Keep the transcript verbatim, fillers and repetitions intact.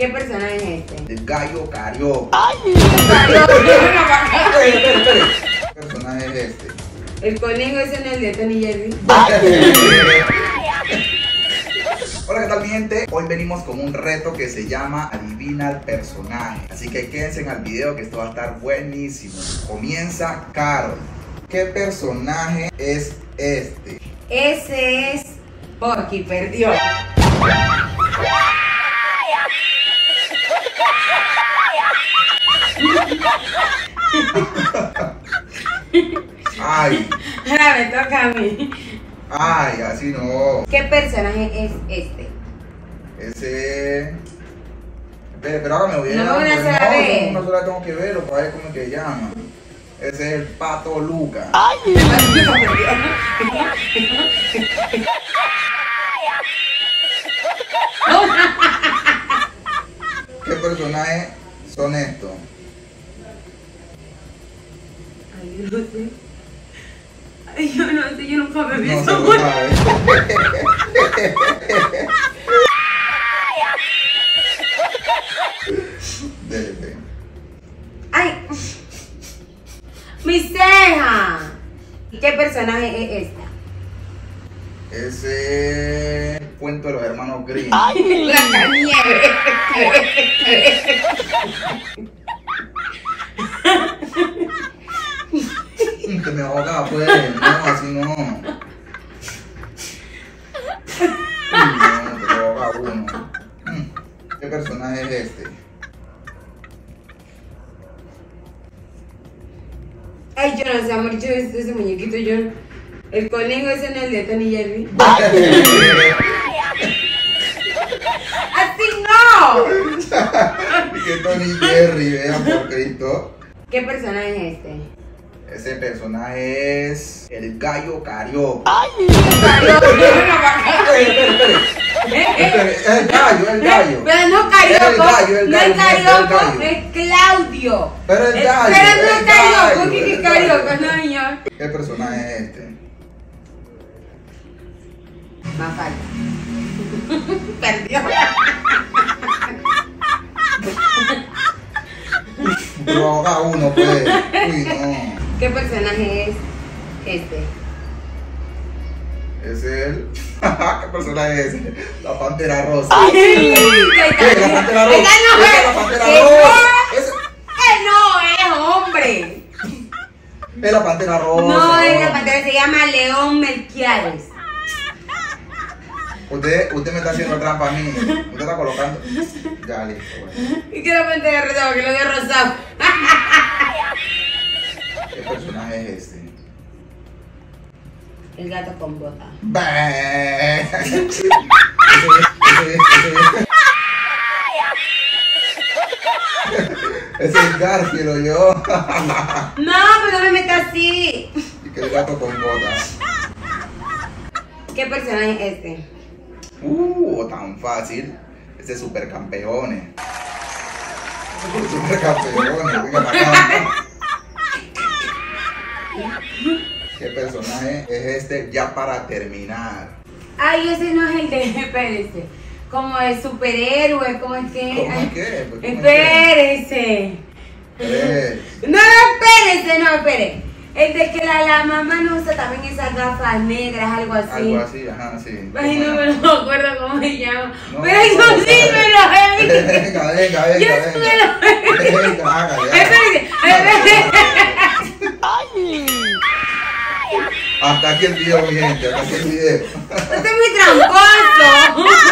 ¿Qué personaje es este? El gallo carioca. ¡Ay! Carioca. Espere, espere, espere. ¿Qué personaje es este? El conejo ese en el de Tony Jerry. Hola, ¿qué tal mi gente? Hoy venimos con un reto que se llama Adivina el personaje. Así que quédense en el video que esto va a estar buenísimo. Comienza Carol. ¿Qué personaje es este? Ese es Porky, perdió. Ay. Ahora me toca a mí. Ay, así no. ¿Qué personaje es este? Ese... Espera, pero ahora me voy a No, llamar. una pues, sola no, vez. una sola tengo que verlo para ver cómo es que llama. Ese es el Pato Luca. ¿Qué personajes son estos? Ay, yo no sé. Ay, yo no sé, yo nunca me vi No se eso. lo sabe. Dele. Ay, mi ceja. ¿Qué personaje es esta? Ese es el cuento de los hermanos Grimm. Blancanieves. Que me ahoga, pues. No, así no. No, te ahoga uno. ¿Qué personaje es este? Ay, yo no sé, amor, yo ese, ese muñequito, yo... El conejo ese en el de Tony Jerry. ¡Así no! Que Tony Jerry, vean por Cristo. ¿Qué personaje es este? Ese personaje es el gallo carioca. Carioca. Espere, espere, espere. El gallo, el gallo. Pero no Carioca, El gallo, el no gallo, es Carioca, el gallo. es Claudio. Pero el gallo. Pero no es el Carioca, gallo, ¿qué es el Carioca? gallo. No, señor. ¿Qué personaje es este? Más falta. Perdió. Pero ahoga uno, pues. Uy, no. ¿Qué personaje es este? Es el. ¿Qué personaje es ese? La pantera rosa. ¿Qué? ¿Qué? ¿La pantera rosa? Esa no ¿Esa es. es la pantera Esa- rosa? Esa- ¡Eh, no, es hombre! Es la pantera rosa. No, es la pantera, se llama León Melquiades. Usted, usted me está haciendo trampa a mí. Usted está colocando. Ya, listo, bueno. ¿Y qué la pantera rosa? Porque lo veo rosado. ¿Qué personaje es este? El gato con bota. Bé. Ese es, ese es, ese es. Ese es Garfield o yo. No, pero no me metas así. Y que el gato con botas. ¿Qué personaje es este? Uh, tan fácil. Ese es Supercampeones. Supercampeones, venga para acá. ¿Qué personaje es este ya para terminar? Ay, ese no es el de. Espérese. Como el superhéroe, ¿cómo es que? ¿Cómo Ay, es que? Pues, ¿cómo es espérese. que? No, no, espérese, no, espere. El de que la, la mamá no usa también esas gafas negras, algo así. Algo así, ajá, sí. Ay, no me lo acuerdo cómo se llama. No, Pero eso no, sí no, me lo he visto. Venga, venga, venga, Yo venga. sí me lo he visto. Venga, hágale, Espérese, espérese. hasta aquí el video, mi gente, hasta aquí el video. Usted es muy tramposo.